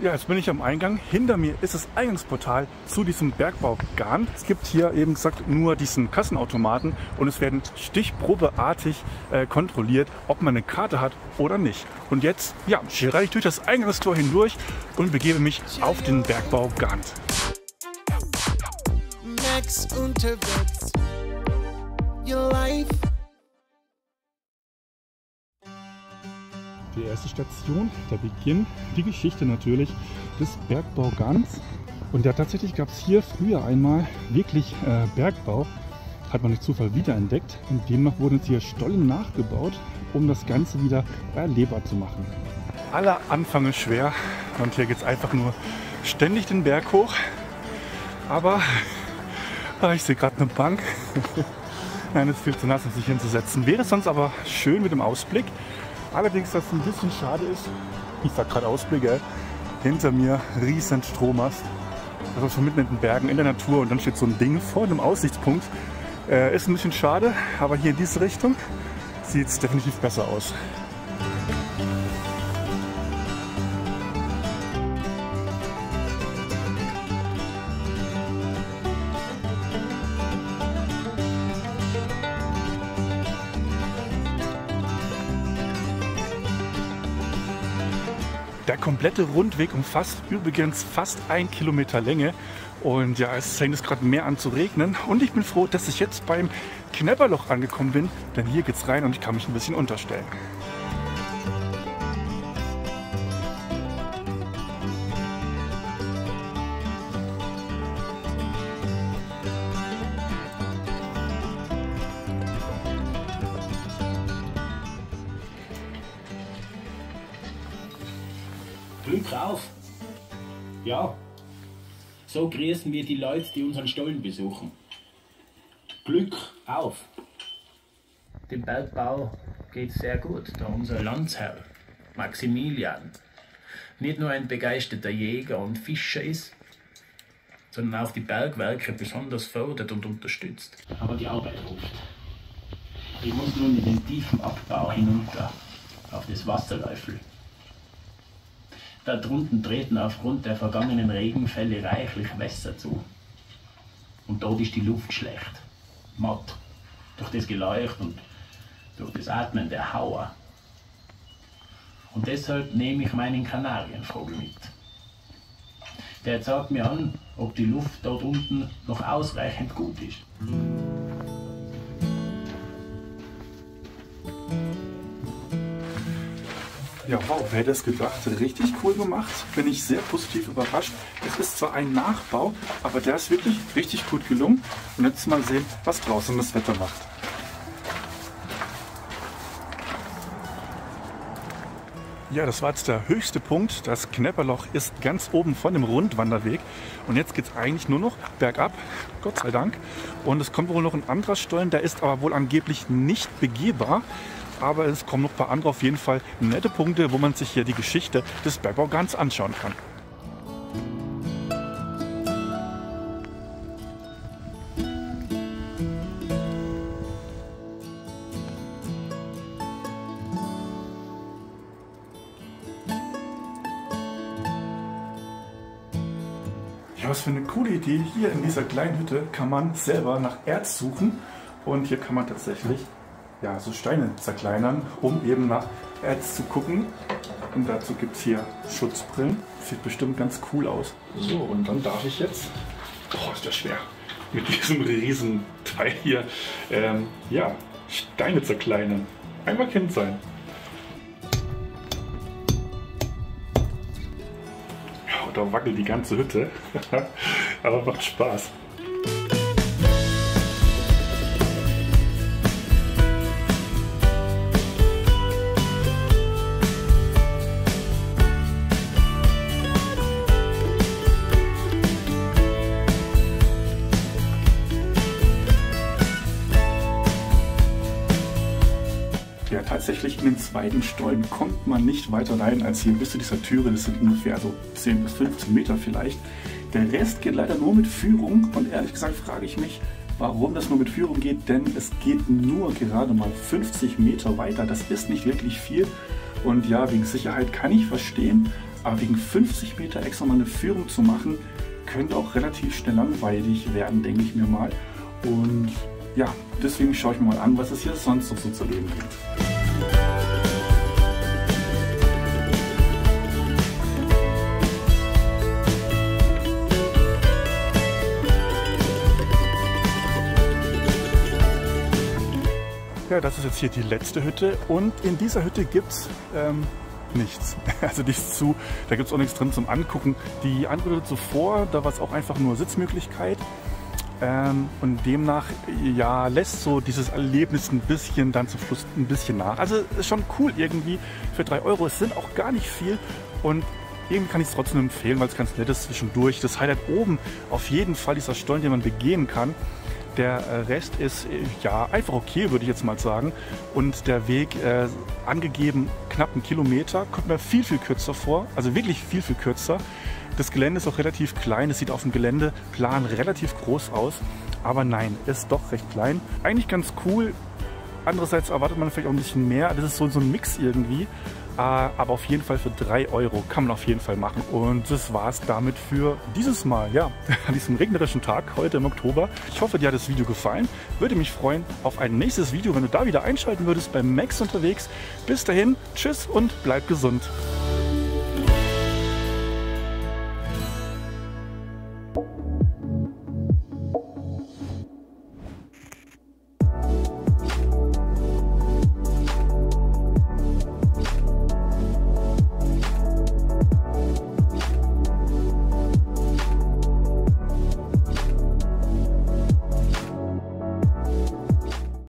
Ja, jetzt bin ich am Eingang. Hinter mir ist das Eingangsportal zu diesem Bergbau Garn. Es gibt hier eben gesagt nur diesen Kassenautomaten und es werden stichprobeartig kontrolliert, ob man eine Karte hat oder nicht. Und jetzt, ja, schreite ich durch das Eingangstor hindurch und begebe mich auf den Bergbau Garn. Max Unterwegs, your life. Die erste Station, da beginnt die Geschichte natürlich des Bergbau Garns. Und ja, tatsächlich gab es hier früher einmal wirklich Bergbau, hat man durch Zufall wiederentdeckt. Und demnach wurden jetzt hier Stollen nachgebaut, um das Ganze wieder erlebbar zu machen. Aller Anfang ist schwer und hier geht es einfach nur ständig den Berg hoch. Aber ich sehe gerade eine Bank. Nein, es ist viel zu nass, um sich hinzusetzen. Wäre sonst aber schön mit dem Ausblick. Allerdings, dass es ein bisschen schade ist, ich sag gerade Ausblick, hinter mir riesen Strommast. Also schon mitten in den Bergen, in der Natur und dann steht so ein Ding vor dem Aussichtspunkt. Ist ein bisschen schade, aber hier in diese Richtung sieht es definitiv besser aus. Der komplette Rundweg umfasst übrigens fast 1 Kilometer Länge und ja, es fängt jetzt gerade mehr an zu regnen und ich bin froh, dass ich jetzt beim Knäpperloch angekommen bin, denn hier geht's rein und ich kann mich ein bisschen unterstellen. Glück auf! Ja, so grüßen wir die Leute, die unseren Stollen besuchen. Glück auf! Dem Bergbau geht es sehr gut, da unser Landsherr Maximilian nicht nur ein begeisterter Jäger und Fischer ist, sondern auch die Bergwerke besonders fördert und unterstützt. Aber die Arbeit ruft. Ich muss nun in den tiefen Abbau hinunter auf das Wasserläufel. Da drunten treten aufgrund der vergangenen Regenfälle reichlich Wässer zu. Und dort ist die Luft schlecht, matt, durch das Geleucht und durch das Atmen der Hauer. Und deshalb nehme ich meinen Kanarienvogel mit. Der zeigt mir an, ob die Luft dort unten noch ausreichend gut ist. Ja, wow, wer hätte es gedacht? Richtig cool gemacht. Bin ich sehr positiv überrascht. Es ist zwar ein Nachbau, aber der ist wirklich richtig gut gelungen. Und jetzt mal sehen, was draußen das Wetter macht. Ja, das war jetzt der höchste Punkt. Das Knäpperloch ist ganz oben von dem Rundwanderweg. Und jetzt geht es eigentlich nur noch bergab, Gott sei Dank. Und es kommt wohl noch ein anderer Stollen, der ist aber wohl angeblich nicht begehbar. Aber es kommen noch ein paar andere auf jeden Fall nette Punkte, wo man sich hier die Geschichte des Bergbau Garns anschauen kann. Ja, was für eine coole Idee. Hier in dieser kleinen Hütte kann man selber nach Erz suchen und hier kann man tatsächlich so Steine zerkleinern, um eben nach Erz zu gucken. Und dazu gibt es hier Schutzbrillen. Sieht bestimmt ganz cool aus. So, und dann darf ich jetzt, ist das schwer, mit diesem riesen Teil hier, Steine zerkleinern. Einmal Kind sein. Ja, da wackelt die ganze Hütte. Aber macht Spaß. Ja, tatsächlich in den zweiten Stollen kommt man nicht weiter rein als hier bis zu dieser Türe. Das sind ungefähr so 10 bis 15 Meter vielleicht. Der Rest geht leider nur mit Führung und ehrlich gesagt frage ich mich, warum das nur mit Führung geht, denn es geht nur gerade mal 50 Meter weiter. Das ist nicht wirklich viel und ja, wegen Sicherheit kann ich verstehen, Aber wegen 50 Meter extra mal eine Führung zu machen, könnte auch relativ schnell langweilig werden, denke ich mir mal. Und ja, deswegen schaue ich mir mal an, was es hier sonst noch so zu erleben gibt. Ja, das ist jetzt hier die letzte Hütte und in dieser Hütte gibt es nichts. Also nichts zu, da gibt es auch nichts drin zum Angucken. Die andere Hütte zuvor, da war es auch einfach nur Sitzmöglichkeit. Und demnach ja, lässt so dieses Erlebnis ein bisschen dann zum Schluss ein bisschen nach. Also ist schon cool irgendwie für 3 Euro. Es sind auch gar nicht viel und irgendwie kann ich es trotzdem empfehlen, weil es ganz nett ist zwischendurch. Das Highlight oben auf jeden Fall dieser Stollen, den man begehen kann. Der Rest ist ja einfach okay, würde ich jetzt mal sagen. Und der Weg angegeben knapp 1 Kilometer, kommt mir viel, viel kürzer vor. Also wirklich viel, viel kürzer. Das Gelände ist auch relativ klein. Es sieht auf dem Geländeplan relativ groß aus. Aber nein, ist doch recht klein. Eigentlich ganz cool. Andererseits erwartet man vielleicht auch ein bisschen mehr. Das ist so ein Mix irgendwie. Aber auf jeden Fall für 3 Euro kann man auf jeden Fall machen. Und das war es damit für dieses Mal. Ja, an diesem regnerischen Tag heute im Oktober. Ich hoffe, dir hat das Video gefallen. Würde mich freuen auf ein nächstes Video, wenn du da wieder einschalten würdest bei Max unterwegs. Bis dahin, tschüss und bleib gesund.